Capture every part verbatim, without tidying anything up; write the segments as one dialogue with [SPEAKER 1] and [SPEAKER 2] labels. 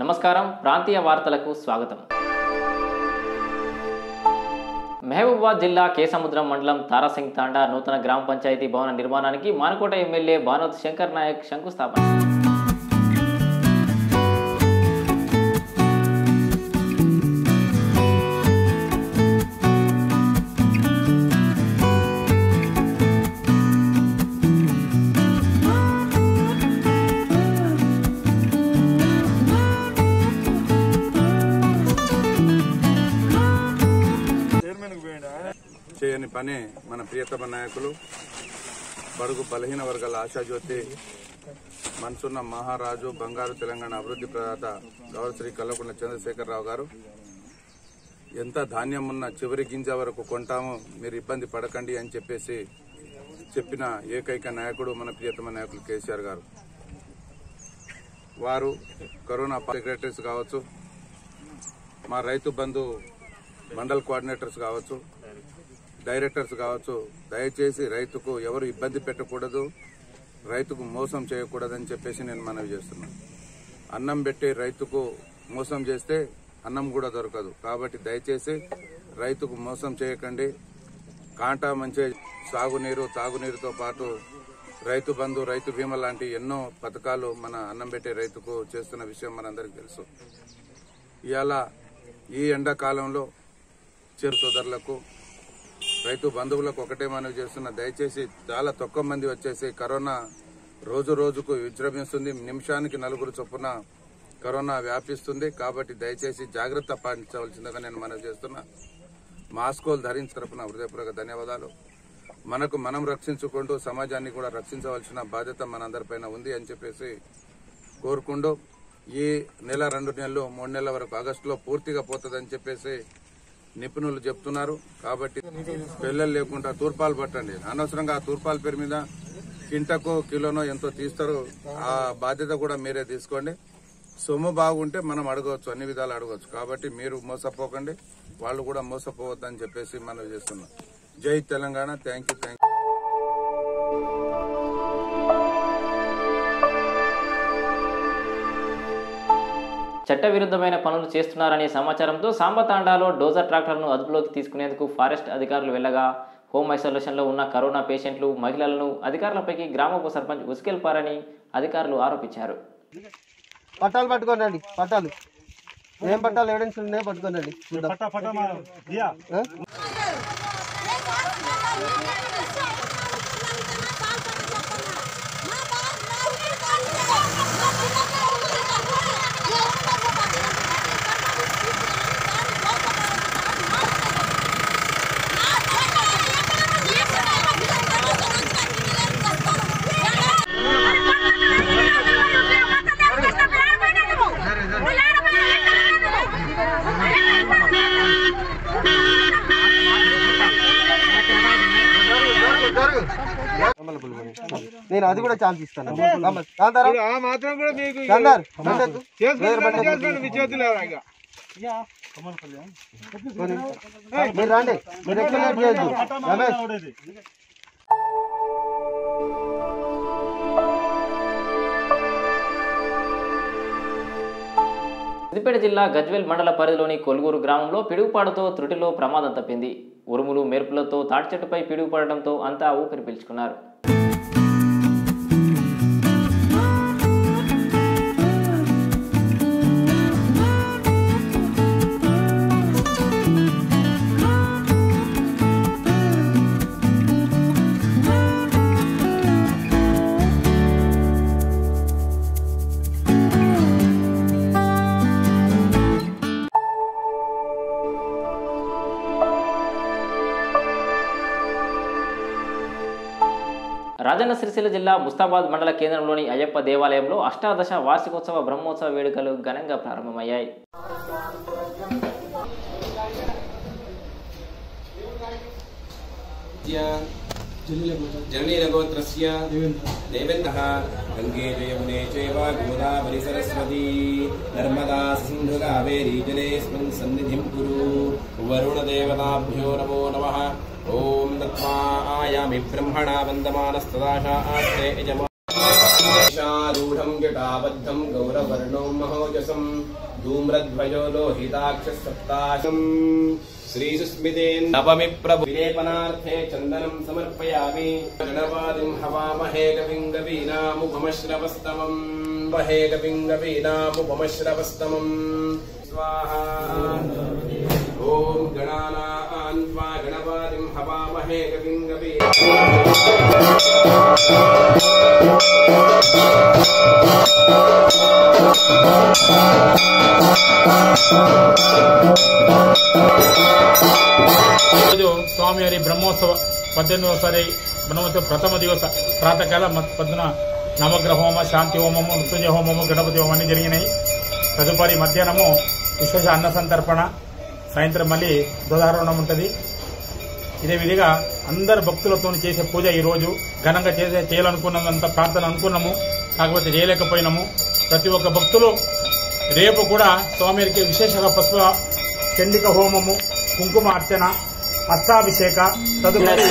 [SPEAKER 1] నమస్కారం ప్రాంతీయ వార్తలకు స్వాగతం। మహబూబాబాద్ జిల్లా కేసముద్రం మండలం తారాసింగ్ తాండా నూతన గ్రామ పంచాయతీ భవన నిర్మాణానికి మానుకోట ఎమ్మెల్యే భానోత్ శంకర్ నాయక్ శంకుస్థాపన।
[SPEAKER 2] చేయని పని మన ప్రియతమ నాయకులు బడుగు బలహీన వర్గాల ఆశాజ్యోతి మనసున్న మహారాజు బంగారు తెలంగాణ అభివృద్ధి ప్రదాత గౌరవ శ్రీ కల్వకుంట్ల చంద్రశేఖరరావు గారు ఎంత ధాన్యం ఉన్న చివరి గింజ వరకు కొంటాము, మీరు ఇబ్బంది పడకండి అని చెప్పేసి చెప్పిన ఏకైక నాయకుడు మన ప్రియతమ నాయకులు కేసీఆర్ గారు। వారు కరోనా సెక్రటరీస్ కావచ్చు, మా రైతు బంధు మండల్ కోఆర్డినేటర్స్ కావచ్చు, డైరెక్టర్స్ కావచ్చు, దయచేసి రైతుకు ఎవరు ఇబ్బంది పెట్టకూడదు, రైతుకు మోసం చేయకూడదని చెప్పేసి నేను మనవి చేస్తున్నాను। అన్నం పెట్టి రైతుకు మోసం చేస్తే అన్నం కూడా దొరకదు, కాబట్టి దయచేసి రైతుకు మోసం చేయకండి। కాంటా మంచి సాగునీరు తాగునీరుతో పాటు రైతు బంధు రైతు బీమా లాంటి ఎన్నో పథకాలు మన అన్నం పెట్టే రైతుకు చేస్తున్న విషయం మనందరికీ తెలుసు। ఇవాళ ఈ ఎండాకాలంలో చిరు సోదరులకు రైతు బంధువులకు ఒకటే మనవి చేస్తున్న, దయచేసి చాలా తక్కువ మంది వచ్చేసి కరోనా రోజు రోజుకు విజృంభిస్తుంది, నిమిషానికి నలుగురు చొప్పున కరోనా వ్యాపిస్తుంది, కాబట్టి దయచేసి జాగ్రత్త పాటించవలసిందిగా నేను మనవి చేస్తున్నా। మాస్కులు ధరించి తరపున హృదయపూర్వక ధన్యవాదాలు। మనకు మనం రక్షించుకుంటూ సమాజాన్ని కూడా రక్షించవలసిన బాధ్యత మనందరిపైన ఉంది అని చెప్పేసి కోరుకుంటూ, ఈ నెల రెండు నెలలు మూడు నెలల వరకు ఆగస్టులో పూర్తిగా పోతుందని చెప్పేసి నిపుణులు చెప్తున్నారు। కాబట్టి పిల్లలు లేకుండా తూర్పాలు పట్టండి, అనవసరంగా ఆ తూర్పాల పేరు మీద కింటకో కిలోనో ఎంతో తీస్తారు, ఆ బాధ్యత కూడా మీరే తీసుకోండి। సొమ్ము బాగుంటే మనం అడగవచ్చు, అన్ని విధాలు అడగవచ్చు, కాబట్టి మీరు మోసపోకండి, వాళ్ళు కూడా మోసపోవద్దని చెప్పేసి మనం చేస్తున్నాం। Jai Telangana, thank you thank you.
[SPEAKER 1] చట్టవిరుద్ధమైన పనులు చేస్తున్నారనే సమాచారంతో సాంబతాండాలో డోజర్ ట్రాక్టర్ను అదుపులోకి తీసుకునేందుకు ఫారెస్ట్ అధికారులు వెళ్లగా హోమ్ ఐసోలేషన్లో ఉన్న కరోనా పేషెంట్లు మహిళలను అధికారులపైకి గ్రామ ఉప సర్పంచ్ ఉసుకెళ్పారని అధికారులు ఆరోపించారు।
[SPEAKER 3] పట్టాలు పట్టుకోనండి, పట్టాలు ఏం పట్టాలు ఎవిడెన్స్ ఉన్నాయి పట్టుకోనండి। నేను అది కూడా ఛాన్స్ ఇస్తాను। మీరు రండి, మీరు ఎక్కడ చేయొద్దు రమేష్।
[SPEAKER 1] సిద్దిపేట జిల్లా గజ్వేల్ మండల పరిధిలోని కొల్గూరు గ్రామంలో పిడుగుపాటుతో త్రుటిలో ప్రమాదం తప్పింది। ఉరుములు మెరుపులతో తాటి చెట్టుపై పిడుగుపడడంతో అంతా ఊపిరి పీల్చుకున్నారు। రాజన్న సిరిసిల్ల జిల్లా ముస్తాబాద్ మండల కేంద్రంలోని అయ్యప్ప దేవాలయంలో అష్టాదశ వార్షికోత్సవ బ్రహ్మోత్సవ వేడుకలు ఘనంగా ప్రారంభమయ్యాయి।
[SPEAKER 4] जननीनगोत्रस्य देवेन्द्रः गंगे यमुने चैव गोदावरी सरस्वती नर्मदा सिन्धु कावेरी जलेऽस्मिन् सन्निधिं कुरु वरुणदेवताभ्यो नमो नमः। ओम दत्त्वा आयामि ब्रह्मणा वन्दमानस्तदाशा आस्ते यजमा शारूढं जटाबद्धं गौरवर्णो महोजसं धूम्रध्वजो लोहिताक्षसप्ताशम् श्रीसुस्मितेन नवमि प्रभु विलेपनार्थे चन्दनं समर्पयामि। गणपादिं हवामहे कविं कवीनामुपमश्रवस्तमम् वहे कविं कवीनामुपमश्रवस्तमम् स्वाहा। ॐ गणानां त्वा गणपादिं हवामहे कविं कवीना
[SPEAKER 5] స్వామివారి బ్రహ్మోత్సవ పద్దెనిమిదవసారి బ్రహ్మోత్సవ ప్రథమ దివస ప్రాతకాల పొద్దున నవగ్రహ హోమ, శాంతి హోమము, మృత్యుంజయ హోమము, గణపతి హోమం అన్ని జరిగినాయి. తదుపరి మధ్యాహ్నము విశేష అన్న సంతర్పణ, సాయంత్రం మళ్ళీ ధ్వజారోహణం ఉంటుంది. ఇదే విధిగా అందరు భక్తులతో చేసే పూజ ఈ రోజు ఘనంగా చేసే చేయాలనుకున్నంత ప్రార్థన అనుకున్నాము, కాకపోతే చేయలేకపోయినాము. ప్రతి ఒక్క భక్తులు రేపు కూడా స్వామివారికి విశేషంగా పసుపు చండిక హోమము, కుంకుమ అర్చన, అష్టాభిషేక, తదుపరి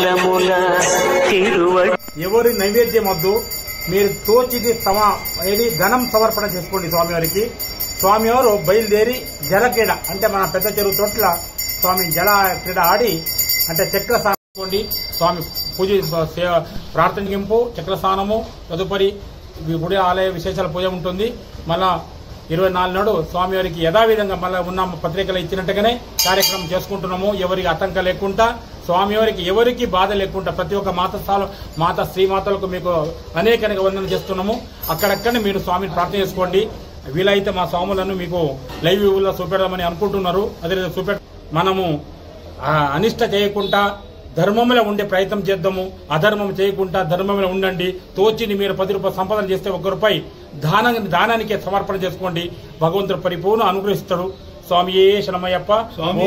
[SPEAKER 5] ఎవరి నైవేద్యం వద్దు, మీరు తోచిది తమ ఏది ధనం సమర్పణ చేసుకోండి స్వామివారికి. స్వామివారు బయలుదేరి జలక్రీడ అంటే మన పెద్ద చెరువు తోట్ల స్వామి జల క్రీడ ఆడి అంటే చక్ర స్నానం, స్వామి పూజ ప్రార్థనకింపు, చక్ర స్నానము, తదుపరి గుడి ఆలయ విశేషాల పూజ ఉంటుంది. మళ్ళా ఇరవై నాలుగు నాడు స్వామివారికి యథావిధంగా మళ్ళీ ఉన్న పత్రికలు ఇచ్చినట్టుగానే కార్యక్రమం చేసుకుంటున్నాము. ఎవరికి ఆటంకం లేకుండా, స్వామివారికి ఎవరికి బాధ లేకుండా ప్రతి ఒక్క మాత మాత శ్రీమాతలకు మీకు అనేక అనేక వందనం చేస్తున్నాము. అక్కడక్కడనే మీరు స్వామిని ప్రార్థన చేసుకోండి. వీలైతే మా స్వాములను మీకు లైవ్ వ్యూలో చూపెడదామని అనుకుంటున్నారు. అదే చూపె మనము అనిష్ట చేయకుండా ధర్మంలో ఉండే ప్రయత్నం చేద్దాము. అధర్మం చేయకుండా ధర్మంలో ఉండండి. తోచిని మీరు పది రూపాయలు సంపాదన చేస్తే ఒక్క రూపాయి దాన దానానికే సమర్పణ చేసుకోండి. భగవంతుడు పరిపూర్ణ అనుగ్రహిస్తాడు. స్వామియే శరణమయ్యప్ప.
[SPEAKER 6] స్వామి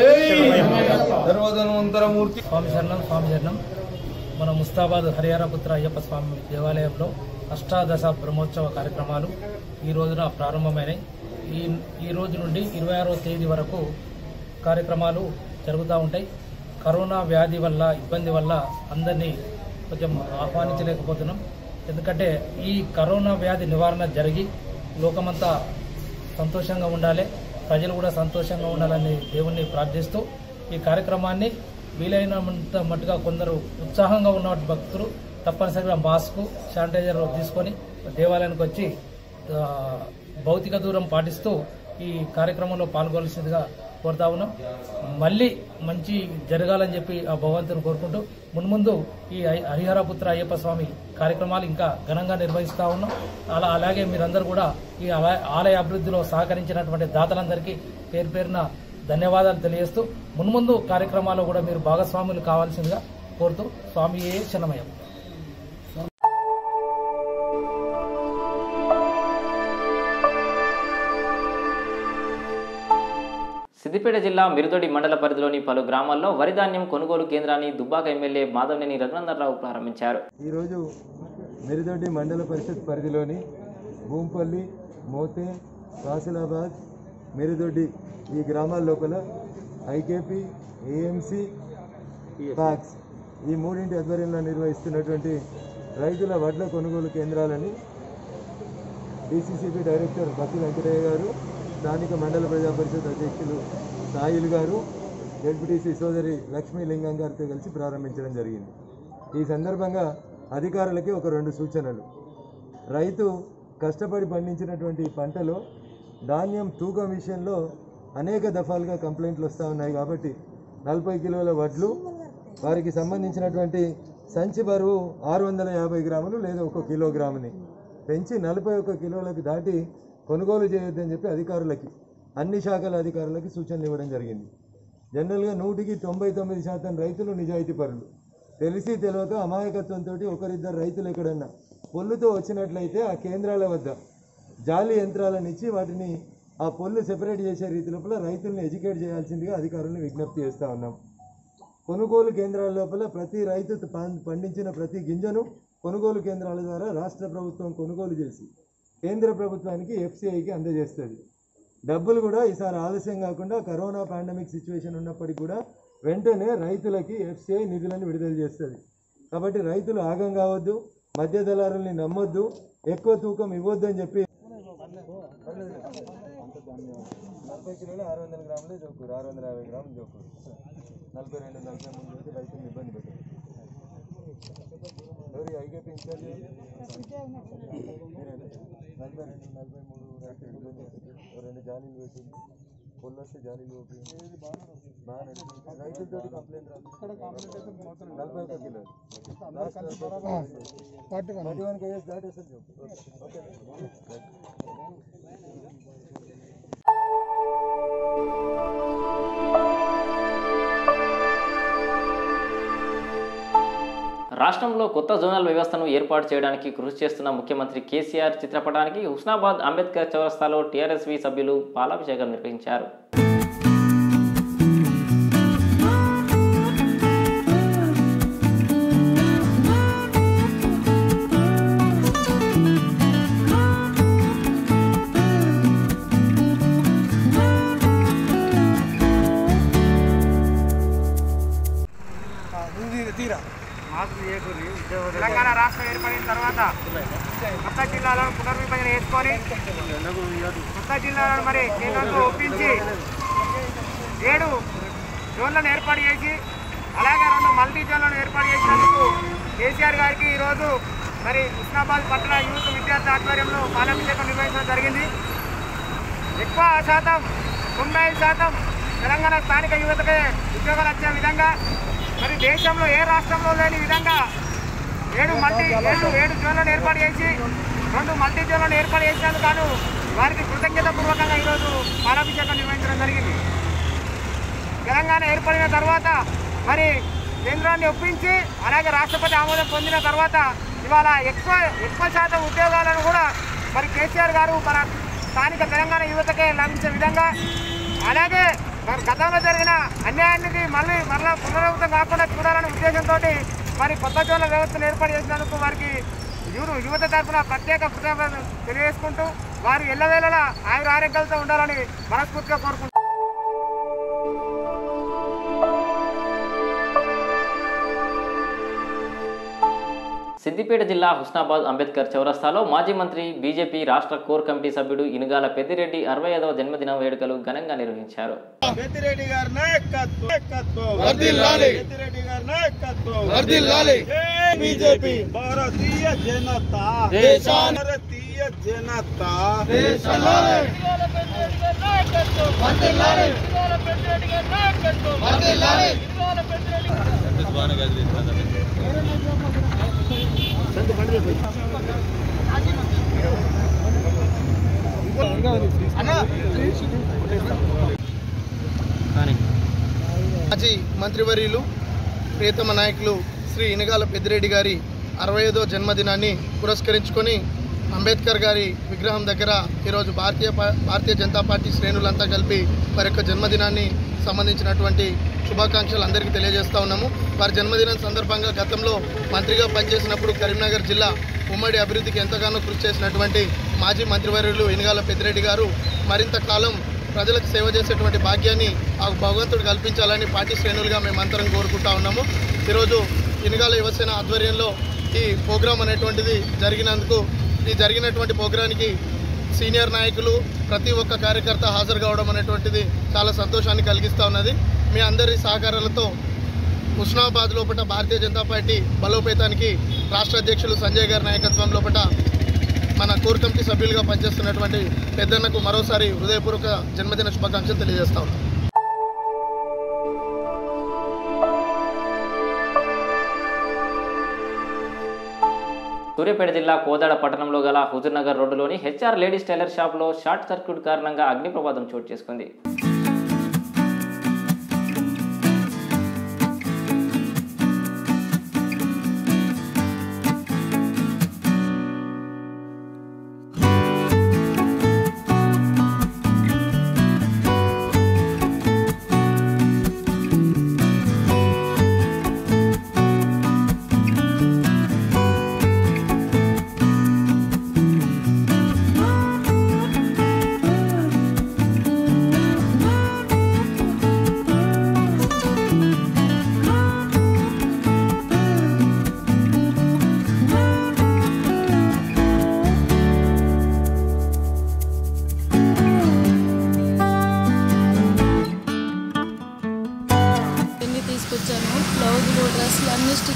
[SPEAKER 6] శరణం, స్వామి శరణం. మన ముస్తాబాద్ హరిహరపుత్ర అయ్యప్ప స్వామి దేవాలయంలో అష్టాదశ బ్రహ్మోత్సవ కార్యక్రమాలు ఈ రోజున ప్రారంభమైనాయి. ఈ ఈ రోజు నుండి ఇరవై ఆరో తేదీ వరకు కార్యక్రమాలు జరుగుతూ ఉంటాయి. కరోనా వ్యాధి వల్ల ఇబ్బంది వల్ల అందరినీ కొంచెం ఆహ్వానించలేకపోతున్నాం. ఎందుకంటే ఈ కరోనా వ్యాధి నివారణ జరిగి లోకమంతా సంతోషంగా ఉండాలి, ప్రజలు కూడా సంతోషంగా ఉండాలని దేవుణ్ణి ప్రార్థిస్తూ ఈ కార్యక్రమాన్ని వీలైనంత మట్టుగా కొందరు ఉత్సాహంగా ఉన్న భక్తులు తప్పనిసరిగా మాస్క్, శానిటైజర్ తీసుకొని దేవాలయానికి వచ్చి భౌతిక దూరం పాటిస్తూ ఈ కార్యక్రమంలో పాల్గొనాల్సిందిగా కోరుతా ఉన్నాం. మళ్ళీ మంచి జరగాలని చెప్పి ఆ భగవంతుని కోరుకుంటూ మున్ముందు ఈ హరిహరపుత్ర అయ్యప్ప స్వామి కార్యక్రమాలు ఇంకా ఘనంగా నిర్వహిస్తా ఉన్నాం. అలా అలాగే మీరందరూ కూడా ఈ ఆలయ అభివృద్ధిలో సహకరించినటువంటి దాతలందరికీ పేరు పేరున ధన్యవాదాలు తెలియజేస్తూ మున్ముందు కార్యక్రమాల్లో కూడా మీరు భాగస్వాములు కావాల్సిందిగా కోరుతూ స్వామియే శరణమయ్యప్ప.
[SPEAKER 1] సిద్దిపేట జిల్లా మిరుదొడి మండల పరిధిలోని పలు గ్రామాల్లో వరి ధాన్యం కొనుగోలు కేంద్రాన్ని దుబ్బాక ఎమ్మెల్యే మాధవనేని రఘునందనరావు ప్రారంభించారు.
[SPEAKER 7] ఈరోజు మిరుదొడి మండల పరిషత్ పరిధిలోని భూంపల్లి, మోతే, కాసిలాబాద్, మిరుదొడి ఈ గ్రామాల లోపల ఐకేపీ, ఏఎంసీ, ప్యాక్స్ ఈ మూడింటి ఆధ్వర్యంలో నిర్వహిస్తున్నటువంటి రైతుల వడ్ల కొనుగోలు కేంద్రాలని డీసీసీబీ డైరెక్టర్ బత్తి వెంకటయ్య గారు, స్థానిక మండల ప్రజా పరిషత్ అధ్యక్షులు సాయిల్ గారు, జెడ్పీటీసీ సోదరి లక్ష్మీలింగం గారితో కలిసి ప్రారంభించడం జరిగింది. ఈ సందర్భంగా అధికారులకి ఒక రెండు సూచనలు. రైతు కష్టపడి పండించినటువంటి పంటలో ధాన్యం తూకం విషయంలో అనేక దఫాలుగా కంప్లైంట్లు వస్తూ ఉన్నాయి. కాబట్టి నలభై కిలోల వడ్లు వారికి సంబంధించినటువంటి సంచి బరువు ఆరు వందల యాభై గ్రాములు లేదా ఒక కిలోగ్రాముని పెంచి నలభై ఒక్క కిలోలకు దాటి కొనుగోలు చేయొద్దని చెప్పి అధికారులకి, అన్ని శాఖల అధికారులకి సూచనలు ఇవ్వడం జరిగింది. జనరల్గా నూటికి తొంభై తొమ్మిది శాతం రైతులు నిజాయితీ పరులు. తెలిసి తెలియక అమాయకత్వంతో ఒకరిద్దరు రైతులు ఎక్కడన్నా పొల్లుతో వచ్చినట్లయితే ఆ కేంద్రాల వద్ద జాలి యంత్రాలను ఇచ్చి వాటిని ఆ పొల్లు సెపరేట్ చేసే రీతి లోపల రైతులను ఎడ్యుకేట్ చేయాల్సిందిగా అధికారులను విజ్ఞప్తి చేస్తూ ఉన్నాం. కొనుగోలు కేంద్రాల లోపల ప్రతి రైతు పండించిన ప్రతి గింజను కొనుగోలు కేంద్రాల ద్వారా రాష్ట్ర ప్రభుత్వం కొనుగోలు చేసి కేంద్ర ప్రభుత్వానికి ఎఫ్సిఐకి అందజేస్తుంది. డబ్బులు కూడా ఈసారి ఆలస్యం కాకుండా కరోనా పాండమిక్ సిచ్యువేషన్ ఉన్నప్పటికీ కూడా వెంటనే రైతులకి ఎఫ్సిఐ నిధులను విడుదల చేస్తుంది. కాబట్టి రైతులు ఆగం కావద్దు. మధ్య దళారుల్ని నమ్మొద్దు, ఎక్కువ తూకం ఇవ్వద్దు అని చెప్పి నలభై కిలోలు ఆరు వందల గ్రాములే జోకూరు, ఆరు వందల యాభై గ్రాములు జోకూరు, నలభై రెండు నలభై మూడు రోజులు రైతులను ఇబ్బంది పెట్టారు. ఎవరి ఐకేపీ ఇన్ఛార్జ్ నలభై రెండు నలభై మూడు రైతులు ఇబ్బంది పెట్టారు. రెండు జాలీలు పెట్టింది, పొల్లు వస్తే జాలీలు బాగా రైతులతో కంప్లైంట్ రాదు. నలభై ఒక్క కిలోలు ఫార్టీ వన్ కేజెస్ దాటేస్తుంది జోకు. ఓకే.
[SPEAKER 1] రాష్ట్రంలో కొత్త జోనల్ వ్యవస్థను ఏర్పాటు చేయడానికి కృషి చేస్తున్న ముఖ్యమంత్రి కేసీఆర్ చిత్రపటానికి హుస్నాబాద్ అంబేద్కర్ చౌరస్తాలో టీఆర్ఎస్వి సభ్యులు పాలాభిషేకం నిర్వహించారు.
[SPEAKER 8] తెలంగాణ రాష్ట్రం ఏర్పడిన తర్వాత కొత్త జిల్లాలను పునర్విభజన చేసుకొని కొత్త జిల్లాలను మరి కేంద్రంతో ఒప్పించి ఏడు జోన్లను ఏర్పాటు చేసి అలాగే రెండు మల్టీ జోన్లను ఏర్పాటు చేసినందుకు కేసీఆర్ గారికి ఈరోజు మరి హుస్నాబాద్ పట్టణ యూత్ విద్యార్థి ఆధ్వర్యంలో పాలాభిషేకం నిర్వహించడం జరిగింది. ఎక్కువ శాతం తొంభై ఐదు శాతం తెలంగాణ స్థానిక యువతకే ఉద్యోగాలు వచ్చే విధంగా మరి దేశంలో ఏ రాష్ట్రంలో లేని విధంగా ఏడు మల్టీ ఏడు ఏడు జోన్లను ఏర్పాటు చేసి రెండు మల్టీ జోన్లను ఏర్పాటు చేసినందుకు గాను వారికి కృతజ్ఞత పూర్వకంగా ఈరోజు పాలాభిషేకం నిర్వహించడం జరిగింది. తెలంగాణ ఏర్పడిన తర్వాత మరి కేంద్రాన్ని ఒప్పించి అలాగే రాష్ట్రపతి ఆమోదం పొందిన తర్వాత ఇవాళ ఎక్కువ ఎక్కువ శాతం ఉద్యోగాలను కూడా మరి కేసీఆర్ గారు మన స్థానిక తెలంగాణ యువతకే లభించే విధంగా అలాగే మరి గతంలో జరిగిన అన్యాయానికి మళ్ళీ మరలా పునరావృతం కాకుండా చూడాలనే ఉద్దేశంతో మరి కొత్త జోన్ల వ్యవస్థను ఏర్పాటు చేసినందుకు వారికి యువ యువత తరఫున ప్రత్యేక కృతజ్ఞతలు తెలియజేసుకుంటూ వారు ఎల్లవేళలా ఆయుర ఆరోగ్యాలతో ఉండాలని మనస్ఫూర్తిగా కోరుకుంటున్నారు.
[SPEAKER 1] సిద్దిపేట జిల్లా హుస్నాబాద్ అంబేద్కర్ చౌరస్తాలో మాజీ మంత్రి బీజేపీ రాష్ట్ర కోర్ కమిటీ సభ్యుడు ఇనుగాల పెద్దిరెడ్డి అరవై ఐదవ జన్మదిన వేడుకలు ఘనంగా నిర్వహించారు.
[SPEAKER 9] పెద్దిరెడ్డి గారి నాయకత్వం వర్ధిల్లాలి, పెద్దిరెడ్డి గారి నాయకత్వం వర్ధిల్లాలి. బీజేపీ భారతీయ జనతా దేశాన భారతీయ జనతా దేశాలి, పెద్దిరెడ్డి గారి నాయకత్వం వర్ధిల్లాలి, పెద్దిరెడ్డి గారి నాయకత్వం వర్ధిల్లాలి.
[SPEAKER 10] మాజీ మంత్రివర్యులు ప్రియతమ నాయకులు శ్రీ ఇనుగాల పెద్దిరెడ్డి గారి అరవై ఐదో జన్మదినాన్ని పురస్కరించుకొని అంబేద్కర్ గారి విగ్రహం దగ్గర ఈరోజు భారతీయ భారతీయ జనతా పార్టీ శ్రేణులంతా కలిపి వారి యొక్క జన్మదినాన్ని సంబంధించినటువంటి శుభాకాంక్షలు అందరికీ తెలియజేస్తూ ఉన్నాము. వారి జన్మదినం సందర్భంగా గతంలో మంత్రిగా పనిచేసినప్పుడు కరీంనగర్ జిల్లా ఉమ్మడి అభివృద్ధికి ఎంతగానో కృషి చేసినటువంటి మాజీ మంత్రివర్యులు ఇనుగాల పెద్దిరెడ్డి గారు మరింత కాలం ప్రజలకు సేవ చేసేటువంటి భాగ్యాన్ని ఆ భగవంతుడు కల్పించాలని పార్టీ శ్రేణులుగా మేమంతరం కోరుకుంటా ఉన్నాము. ఈరోజు ఇనుగాల యువసేన ఆధ్వర్యంలో ఈ ప్రోగ్రాం అనేటువంటిది జరిగినందుకు ఈ జరిగినటువంటి ప్రోగ్రానికి సీనియర్ నాయకులు ప్రతి ఒక్క కార్యకర్త హాజరు కావడం అనేటువంటిది చాలా సంతోషాన్ని కలిగిస్తూ ఉన్నది. మీ అందరి సహకారాలతో హుస్నాబాద్ లోపల భారతీయ జనతా పార్టీ బలోపేతానికి రాష్ట్ర అధ్యక్షులు సంజయ్ గారి నాయకత్వం లోపల మన కోర్ కమిటీ సభ్యులుగా పనిచేస్తున్నటువంటి పెద్దన్నకు మరోసారి హృదయపూర్వక జన్మదిన శుభాకాంక్షలు తెలియజేస్తా ఉన్నాం.
[SPEAKER 1] సూర్యాపేట జిల్లా కోదాడ పట్టణంలో గల హుజూర్నగర్ రోడ్డులోని హెచ్ఆర్ లేడీస్ టైలర్ షాప్లో షార్ట్ సర్క్యూట్ కారణంగా అగ్ని ప్రమాదం చోటు చేసుకుంది.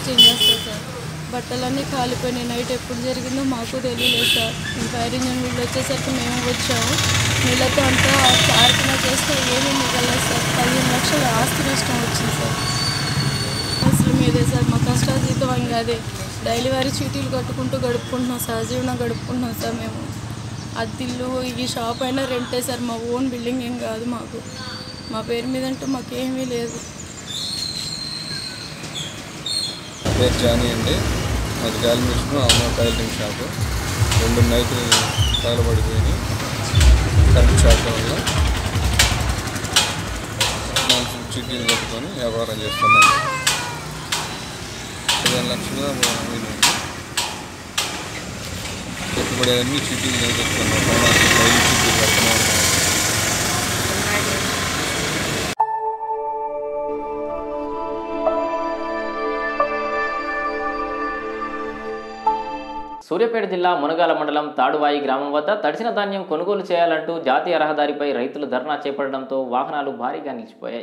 [SPEAKER 11] ఎక్స్చేంజ్ చేస్తారు సార్. బట్టలన్నీ కాలిపోయినాయి. నైట్ ఎప్పుడు జరిగిందో మాకు తెలియలేదు సార్. ఫైర్ ఇంజిన్ వీళ్ళు వచ్చేసరికి మేము వచ్చాము. నీళ్ళతో అంతా ప్రార్థన చేస్తే ఏమీ మిగలేదు సార్. పదిహేను లక్షల ఆస్తి నష్టం వచ్చింది సార్. అసలు మీదే సార్ మా కష్టాజీతం ఇంకా అదే డైలీ వారి చీటీలు కట్టుకుంటూ గడుపుకుంటున్నాం సార్. జీవనం గడుపుకుంటున్నాం సార్. మేము అద్దిల్లు ఈ షాప్ అయినా రెంటే సార్. మా ఓన్ బిల్డింగ్ ఏం కాదు మాకు. మా పేరు మీద అంటూ మాకేమీ లేదు.
[SPEAKER 12] పేరు జానీ అండి. మాది గాలి మిషన్ అమ్మ టైలరింగ్ షాపు. రెండు నైట్లు తగలబడిపోయి కరెంట్ షాప్ వల్ల మనుషులు చీటీలు కట్టుకొని వ్యాపారం చేస్తున్నాను. పదిహేను లక్షల పెట్టుబడి అన్ని చీటీలు నేర్చుకున్నాం. డైలీ చీటీలు కడుతూనే ఉన్నాం.
[SPEAKER 1] సూర్యాపేట జిల్లా మునగాల మండలం తాడువాయి గ్రామం వద్ద తడిసిన ధాన్యం కొనుగోలు చేయాలంటూ జాతీయ రహదారిపై రైతులు ధర్నా చేపట్టడంతో వాహనాలు భారీగా నిలిచిపోయాయి.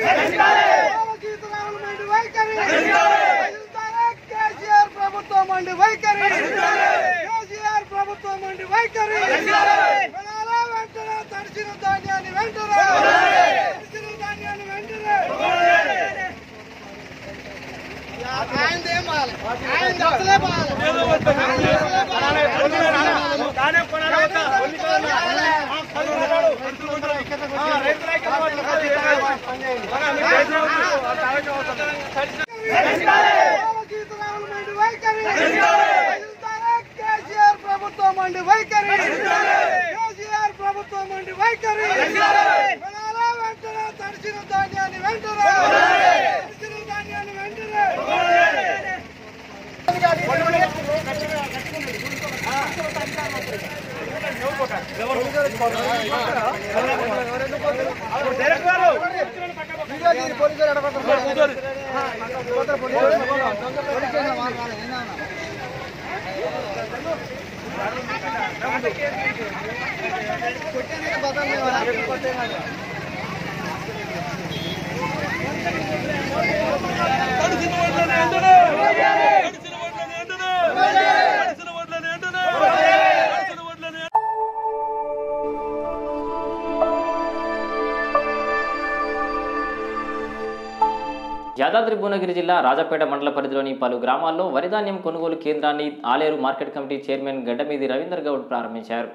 [SPEAKER 1] యాదాద్రి భువనగిరి జిల్లా రాజపేట మండల పరిధిలోని పలు గ్రామాల్లో వరిధాన్యం కొనుగోలు కేంద్రాన్ని Aler market committee chairman Gaddamidi Ravinder Goud ప్రారంభించారు.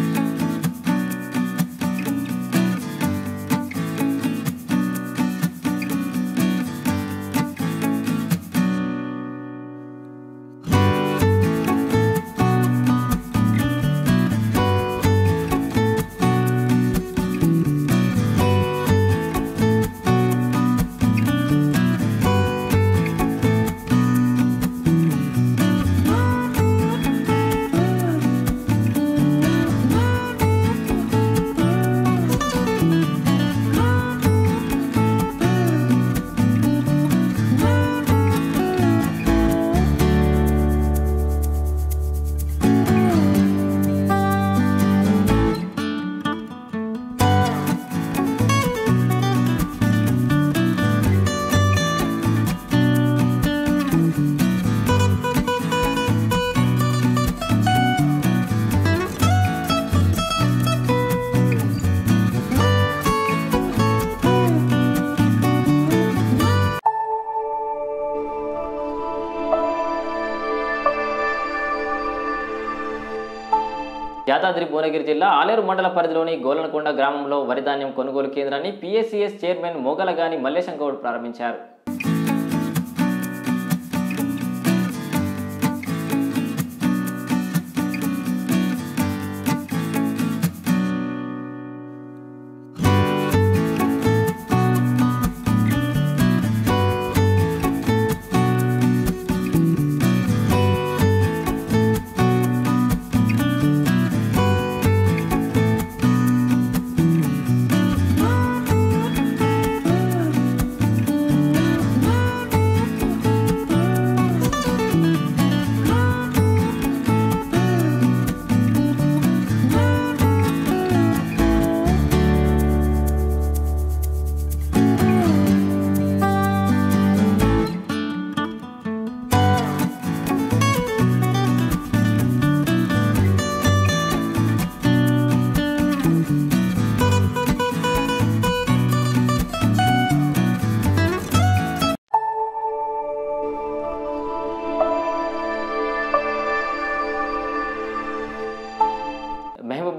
[SPEAKER 1] యాదాద్రి భువనగిరి జిల్లా ఆలేరు మండల పరిధిలోని గోలనకొండ గ్రామంలో వరిధాన్యం కొనుగోలు కేంద్రాన్ని పీఎస్సీఎస్ చైర్మన్ మోగలగాని మల్లేశం గౌడ్ ప్రారంభించారు.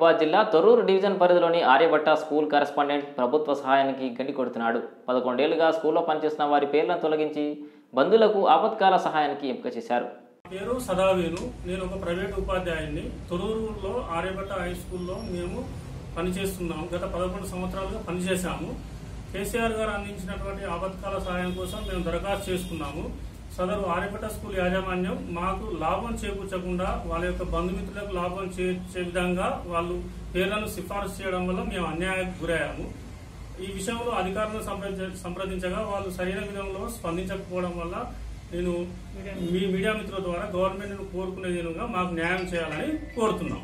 [SPEAKER 1] మహబూబాబాద్ జిల్లా తొర్రూరు డివిజన్ పరిధిలోని ఆర్యభట్ట స్కూల్ కరెస్పాండెంట్ ప్రభుత్వ సహాయానికి గండి కొడుతున్నాడు. పదకొండేళ్లుగా స్కూల్లో పనిచేస్తున్న వారి పేర్లను తొలగించి బంధువులకు ఆపత్కాల సహాయానికి ఎంపిక చేశారు.
[SPEAKER 13] పేరు సదావేను. నేను ఒక ప్రైవేట్ ఉపాధ్యాయుని. తొర్రూరులో ఆర్యభట్ట హై స్కూల్లో మేము పనిచేస్తున్నాము. గత పదకొండు సంవత్సరాలుగా పనిచేశాము. కేసీఆర్ గారు అందించినటువంటి ఆపత్కాల సహాయం కోసం మేము దరఖాస్తు చేసుకున్నాము. సదరు ఆర్యభట్ట స్కూల్ యాజమాన్యం మాకు లాభం చేకూర్చకుండా వాళ్ళ యొక్క బంధుమిత్రులకు లాభం చేర్చే విధంగా వాళ్ళు పేర్లను సిఫారసు చేయడం వల్ల మేము అన్యాయానికి గురయ్యాము. ఈ విషయంలో అధికారులను సంప్రదించగా వాళ్ళు సరైన విధంలో స్పందించకపోవడం వల్ల నేను మీ మీడియా మిత్రుల ద్వారా గవర్నమెంట్ కోరుకునే విధంగా మాకు న్యాయం చేయాలని కోరుతున్నాం.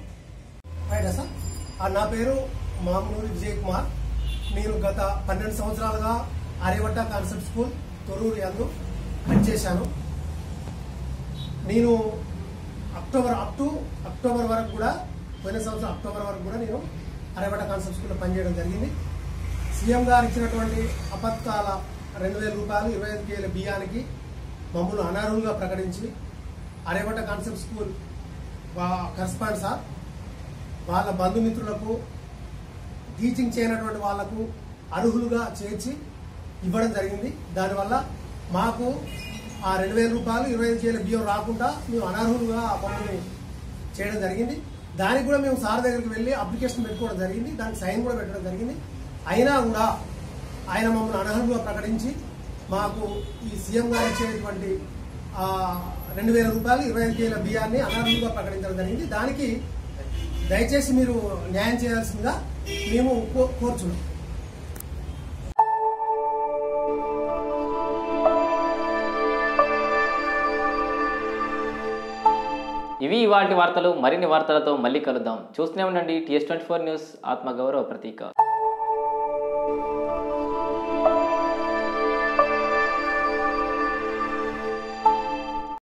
[SPEAKER 14] నా పేరు మామూలు విజయ్ కుమార్. నేను గత పన్నెండు సంవత్సరాలుగా ఆర్యభట్ట కాన్సెప్ట్ స్కూల్ తొర్రూరు యందు పనిచేశాను. నేను అక్టోబర్ అప్ టు అక్టోబర్ వరకు కూడా పోయిన సంవత్సరం అక్టోబర్ వరకు కూడా నేను ఆర్యభట్ట కాన్సెప్ట్ స్కూల్లో పనిచేయడం జరిగింది. సీఎం గారు ఇచ్చినటువంటి అపత్కాల రెండు వేల రూపాయలు ఇరవై ఐదు కేల బియ్యానికి మమ్మల్ని అనర్హులుగా ప్రకటించి Aryabhatta concept school correspondent sir వాళ్ళ బంధుమిత్రులకు టీచింగ్ చేయనటువంటి వాళ్లకు అర్హులుగా చేర్చి ఇవ్వడం జరిగింది. దానివల్ల మాకు ఆ రెండు వేల రూపాయలు ఇరవై ఐదు కేల బియ్యం రాకుండా మేము అనర్హులుగా మమ్మల్ని చేయడం జరిగింది. దానికి కూడా మేము సార్ దగ్గరికి వెళ్ళి అప్లికేషన్ పెట్టుకోవడం జరిగింది. దానికి సైన్ కూడా పెట్టడం జరిగింది. అయినా కూడా ఆయన మమ్మల్ని అనర్హులుగా ప్రకటించి మాకు ఈ సీఎం గారు ఇచ్చేటువంటి రెండు వేల రూపాయలు ఇరవై ఐదు కేల బియ్యాన్ని అనర్హులుగా ప్రకటించడం జరిగింది. దానికి దయచేసి మీరు న్యాయం చేయాల్సిందిగా మేము కోరుచున్నాం.
[SPEAKER 1] ఇవి ఇవాల్టి వార్తలు. మరిన్ని వార్తలతో మళ్ళీ కలుద్దాం. చూస్తూనే ఉండండి టీఎస్ ట్వంటీ ఫోర్ న్యూస్, ఆత్మగౌరవ ప్రతీక.